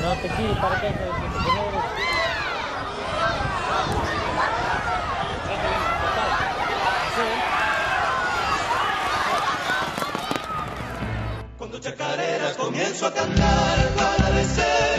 que sí, para que Cuando chacarera comienzo a cantar para decir